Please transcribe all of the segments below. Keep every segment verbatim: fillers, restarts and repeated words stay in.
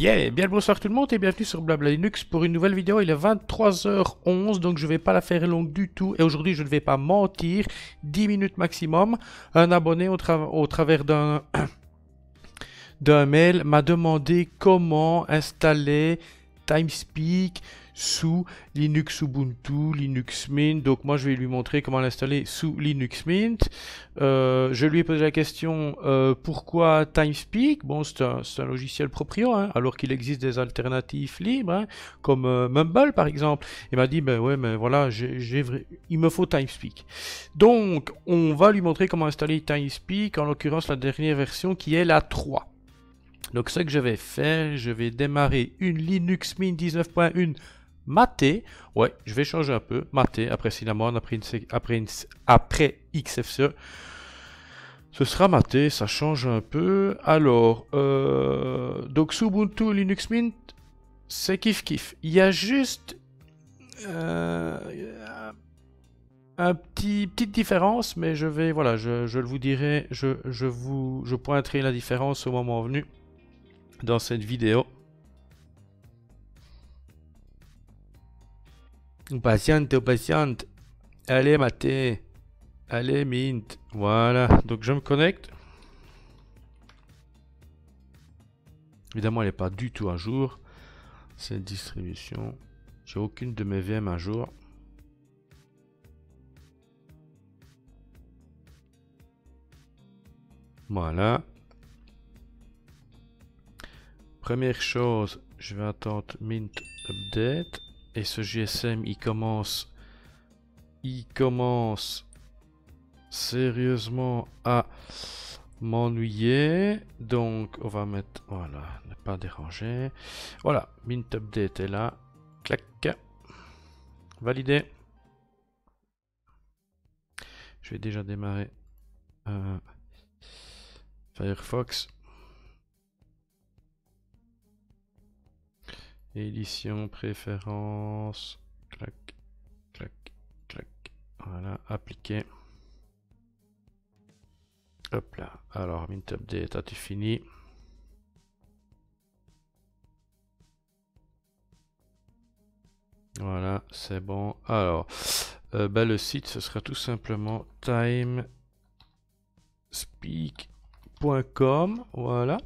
Yeah, bien le bonsoir tout le monde et bienvenue sur Blabla Linux pour une nouvelle vidéo. Il est vingt-trois heures onze, donc je vais pas la faire longue du tout. Et aujourd'hui, je ne vais pas mentir, dix minutes maximum. Un abonné au, tra au travers d'un d'un mail m'a demandé comment installer TimeSpeak sous Linux Ubuntu, Linux Mint. Donc moi je vais lui montrer comment l'installer sous Linux Mint. Euh, je lui ai posé la question euh, pourquoi TimeSpeak. Bon, c'est un, un logiciel proprio, hein, alors qu'il existe des alternatives libres, hein, comme euh, Mumble par exemple. Il m'a dit ben ouais, mais voilà, j'ai, j'ai vrai... il me faut TimeSpeak. Donc on va lui montrer comment installer TimeSpeak, en l'occurrence la dernière version qui est la trois. Donc ce que je vais faire, je vais démarrer une Linux Mint dix-neuf point un maté. Ouais, je vais changer un peu. Maté, après Cinnamon, après, une, après, une, après X F C E. Ce sera maté, ça change un peu. Alors, euh, donc sous Ubuntu Linux Mint, c'est kiff kiff. Il y a juste euh, un petit petite différence, mais je vais, voilà, je, je vous dirai, je, je vous, je pointerai la différence au moment venu dans cette vidéo. Patiente, patiente. Allez, maté. Allez, mint. Voilà. Donc, je me connecte. Évidemment, elle n'est pas du tout à jour. Cette distribution. J'ai aucune de mes V M à jour. Voilà. Première chose, je vais attendre Mint Update. Et ce G S M, il commence, il commence sérieusement à m'ennuyer. Donc, on va mettre, voilà, ne pas déranger. Voilà, Mint Update est là. Clac. Validé. Je vais déjà démarrer euh, Firefox. Édition, préférence, clac, clac, clac, voilà, appliquer. Hop là, alors Mint Update, as-tu fini? Voilà, c'est bon. Alors, euh, bah, le site, ce sera tout simplement timespeak point com, voilà.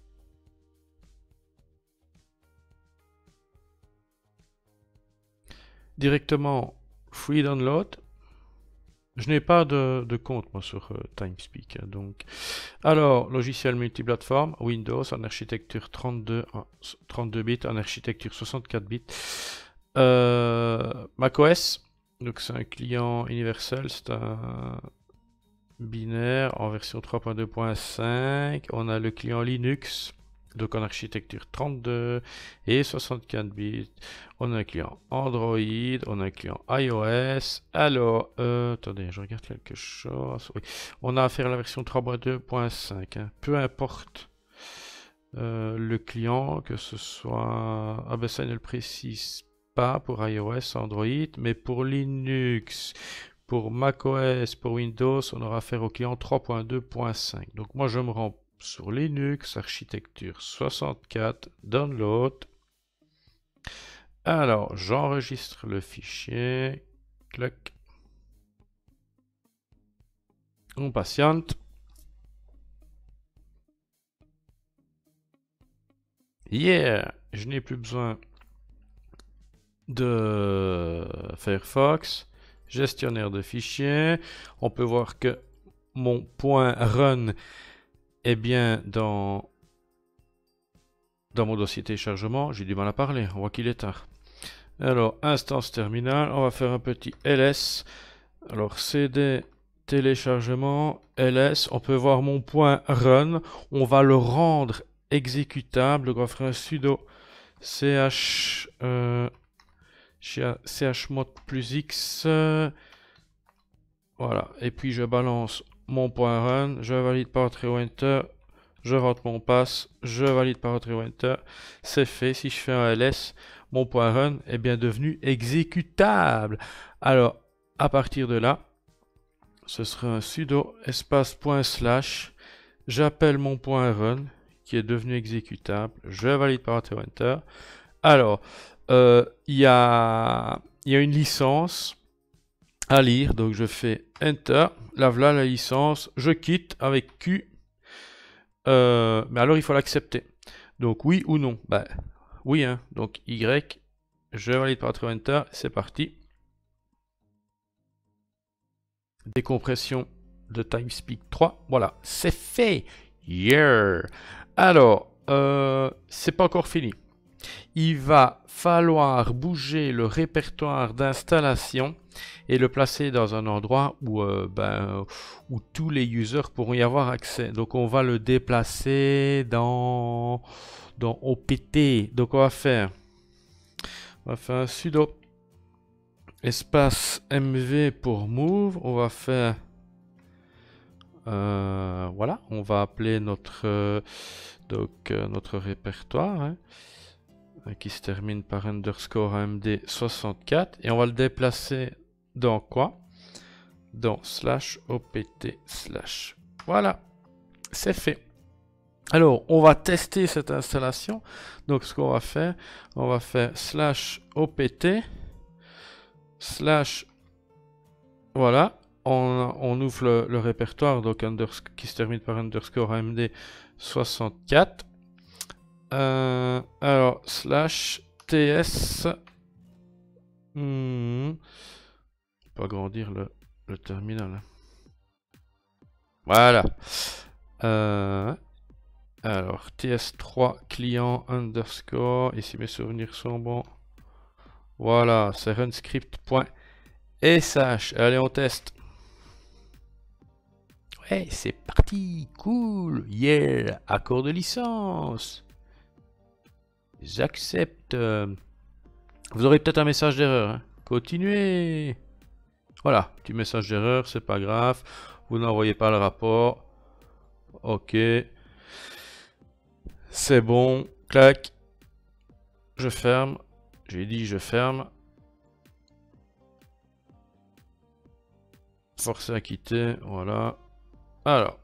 Directement free download. Je n'ai pas de, de compte moi sur euh, TimeSpeak, hein, donc. Alors, logiciel multiplateforme, Windows en architecture trente-deux, trente-deux bits, en architecture soixante-quatre bits. Euh, macOS, donc c'est un client universel, c'est un binaire en version trois point deux point cinq. On a le client Linux. Donc en architecture trente-deux et soixante-quatre bits. On a un client Android, on a un client iOS. Alors, euh, attendez, je regarde quelque chose. Oui. On a affaire à la version trois point deux point cinq. Hein. Peu importe euh, le client, que ce soit... Ah ben ça ne le précise pas pour iOS, Android, mais pour Linux, pour macOS, pour Windows, on aura affaire au client trois point deux point cinq. Donc moi je me rends sur Linux, architecture soixante-quatre, download. Alors, j'enregistre le fichier. Clac. On patiente. Yeah, je n'ai plus besoin de Firefox. Gestionnaire de fichiers. On peut voir que mon point run est bien dans, dans mon dossier téléchargement. J'ai du mal à parler, on voit qu'il est tard. Alors, instance terminal, on va faire un petit L S. Alors, C D téléchargement, L S, on peut voir mon point run. On va le rendre exécutable. Donc, on va faire un sudo ch, euh, chmod plus x. Euh, voilà, et puis je balance mon point run, je valide par entrée ou enter, je rentre mon pass, je valide par entrée ou enter, c'est fait. Si je fais un L S, mon point run est bien devenu exécutable. Alors, à partir de là, ce sera un sudo espace point slash, j'appelle mon point run, qui est devenu exécutable. Je valide par Enter. Alors, euh, il y a, il y a une licence à lire, donc je fais Enter. Là, voilà la licence. Je quitte avec Q. Euh, mais alors, il faut l'accepter. Donc, oui ou non? Ben, oui, hein. Donc, Y. Je valide par Enter. C'est parti. Décompression de TimeSpeak trois. Voilà, c'est fait. Yeah. Alors, euh, c'est pas encore fini. Il va falloir bouger le répertoire d'installation et le placer dans un endroit où, euh, ben, où tous les users pourront y avoir accès. Donc on va le déplacer dans, dans O P T. Donc on va faire, on va faire un sudo espace mv pour move. On va faire, euh, voilà, on va appeler notre, euh, donc, euh, notre répertoire. Hein, qui se termine par underscore A M D soixante-quatre et on va le déplacer dans quoi? Dans slash opt slash. Voilà, c'est fait. Alors, on va tester cette installation. Donc, ce qu'on va faire, on va faire slash opt slash, voilà, on, on ouvre le, le répertoire donc underscore, qui se termine par underscore A M D soixante-quatre. Euh, alors, slash ts. Hmm. Pas agrandir le, le terminal. Voilà. Euh, alors, T S trois client underscore. Et si mes souvenirs sont bons. Voilà, c'est runscript.sh. Allez, on teste. Ouais, c'est parti. Cool. Yeah. Accord de licence. J'accepte. Vous aurez peut-être un message d'erreur. Hein. Continuez. Voilà, petit message d'erreur, c'est pas grave. Vous n'envoyez pas le rapport. Ok. C'est bon. Clac. Je ferme. J'ai dit je ferme. Forcer à quitter. Voilà. Alors.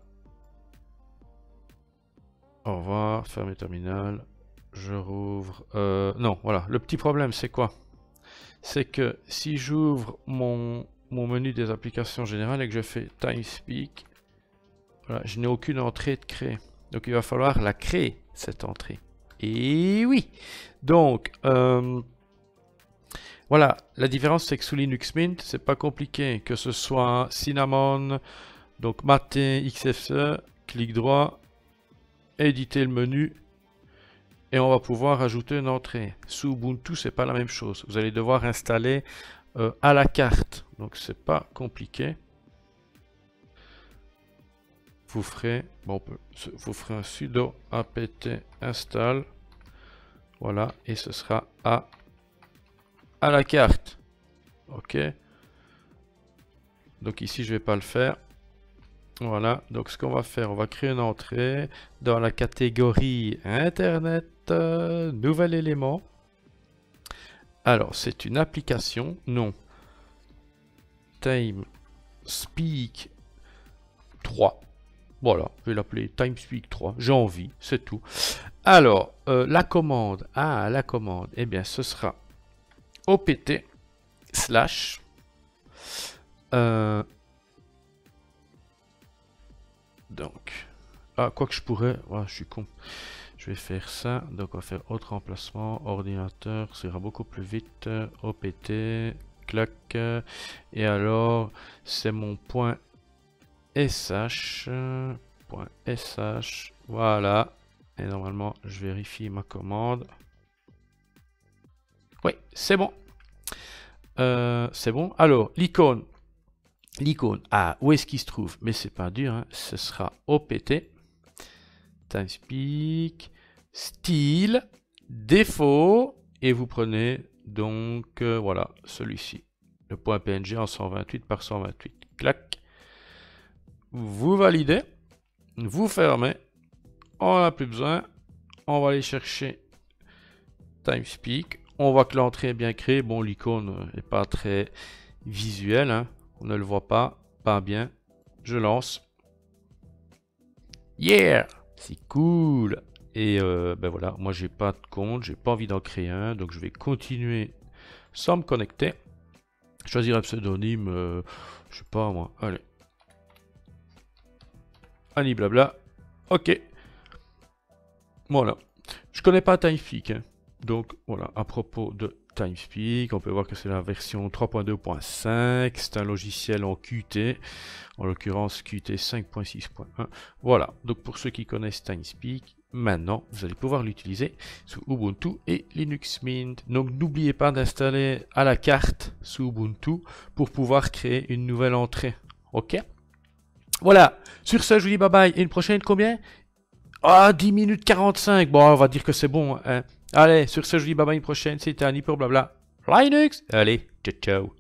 Au revoir. Fermer terminal. Je rouvre. Euh, non, voilà. Le petit problème, c'est quoi? C'est que si j'ouvre mon, mon menu des applications générales et que je fais TimeSpeak, voilà, je n'ai aucune entrée de créer. Donc il va falloir la créer, cette entrée. Et oui. Donc, euh, voilà. La différence, c'est que sous Linux Mint, c'est pas compliqué. Que ce soit Cinnamon, donc Mate, X F C E, clic droit, éditer le menu. Et on va pouvoir ajouter une entrée. Sous Ubuntu, c'est pas la même chose. Vous allez devoir installer euh, à la carte. Donc c'est pas compliqué. Vous ferez, bon, vous ferez un sudo apt install. Voilà, et ce sera à à la carte. Ok. Donc ici, je vais pas le faire. Voilà, donc ce qu'on va faire, on va créer une entrée dans la catégorie Internet, euh, nouvel élément. Alors, c'est une application, non. TimeSpeak trois. Voilà, je vais l'appeler TimeSpeak trois, j'ai envie, c'est tout. Alors, euh, la commande, ah, la commande, eh bien, ce sera opt slash... Euh, Donc, ah, quoi que je pourrais, ouais, je suis con. Je vais faire ça. Donc, on va faire autre emplacement, ordinateur, ça ira beaucoup plus vite. opt, clac. Et alors, c'est mon point sh. Point sh. Voilà. Et normalement, je vérifie ma commande. Oui, c'est bon. Euh, c'est bon. Alors, l'icône. L'icône, ah, où est-ce qu'il se trouve? Mais c'est pas dur, hein. Ce sera opt, TimeSpeak, style, défaut, et vous prenez donc, euh, voilà, celui-ci, le point P N G en cent vingt-huit par cent vingt-huit. Clac. Vous validez, vous fermez, on n'a plus besoin, on va aller chercher TimeSpeak, on voit que l'entrée est bien créée, bon, l'icône n'est pas très visuelle, hein. On ne le voit pas, pas bien. Je lance. Yeah, c'est cool. Et euh, ben voilà, moi j'ai pas de compte, j'ai pas envie d'en créer un, donc je vais continuer sans me connecter. Choisir un pseudonyme, euh, je sais pas moi, allez. Annie blabla, ok. Voilà, je connais pas TimeSpeak, hein. Donc voilà, à propos de TimeSpeak, on peut voir que c'est la version trois point deux point cinq, c'est un logiciel en Qt, en l'occurrence Qt cinq point six point un. Voilà, donc pour ceux qui connaissent TimeSpeak, maintenant vous allez pouvoir l'utiliser sous Ubuntu et Linux Mint. Donc n'oubliez pas d'installer à la carte sous Ubuntu pour pouvoir créer une nouvelle entrée. Ok? Voilà, sur ce je vous dis bye bye et une prochaine combien? Ah, dix minutes quarante-cinq. Bon, on va dire que c'est bon, hein. Allez, sur ce, je vous dis bye bye une prochaine. C'était Annie pour Blabla Linux. Allez, ciao, ciao.